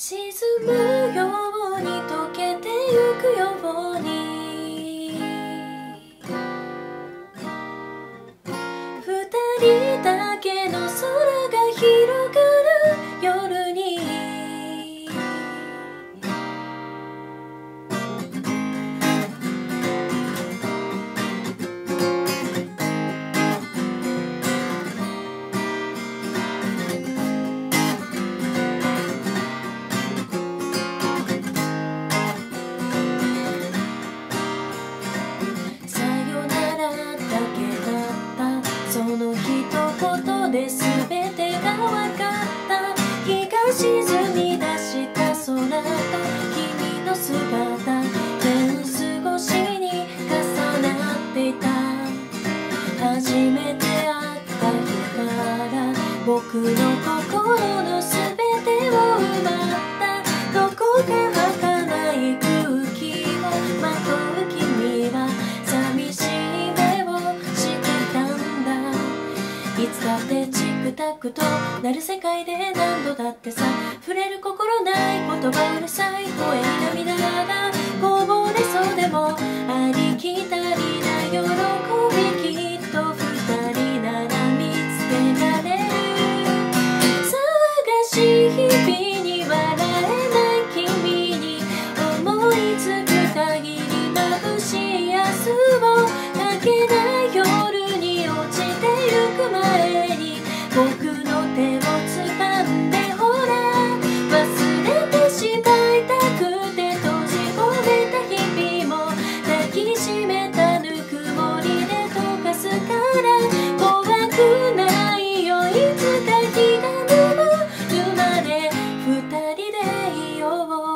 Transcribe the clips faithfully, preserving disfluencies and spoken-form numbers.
沈むように溶けてゆくように二人だけの空が広がる夜にで全てが分かった日が沈み出した空と君の姿フェンス越しに重なっていた初めて会った日から僕の心の全てを奪ったどこか儚い空気をまとう君は寂しい目をしてたんだいつだってチクタクとなる世界で何度だってさ触れる心ない言葉うるさい声に涙がこぼれそうでもありきたりな喜びきっと二人なら見つけられる騒がしい日々に笑えない君に思いつく限り眩しい明日をかけない夜に落ちてゆく前に僕の手を掴んでほら忘れてしまいたくて閉じ込めた日々も抱きしめたぬくもりで溶かすから怖くないよいつか日が昇るまで二人でいよう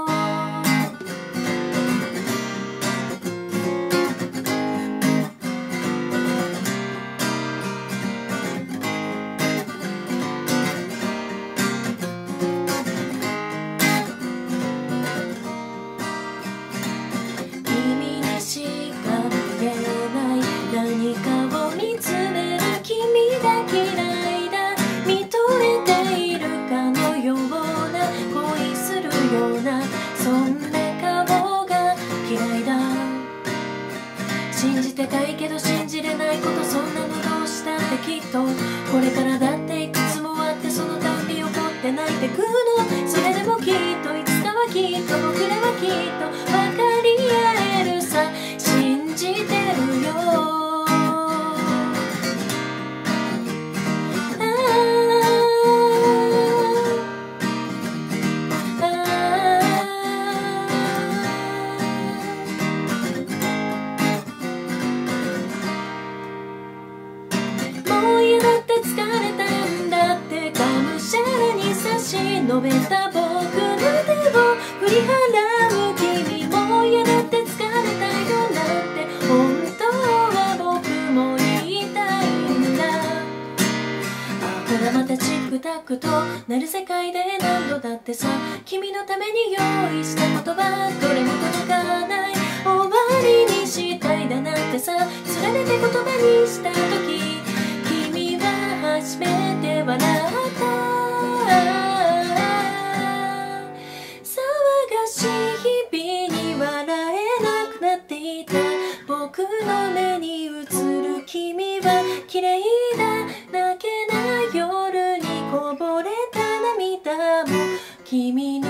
何かを見つめる君が嫌いだ見とれているかのような恋するようなそんな顔が嫌いだ信じてたいけど信じれないことそんなのどうしたってきっとこれからだっていくつもあってそのたんび怒って泣いてくのそれでもきっといつかはきっと僕らはきっと分かり合えるさ信じてるよ述べた僕の手を振り払う君も嫌だって疲れたよなんて本当は僕も言いたいんだあほらまたチクタクとなる世界で何度だってさ君のために用意した言葉どれも届かない終わりにしたいだなんてさつられて言葉にした時君は初めて笑った僕の目に映る君は綺麗だ泣けない夜にこぼれた涙も君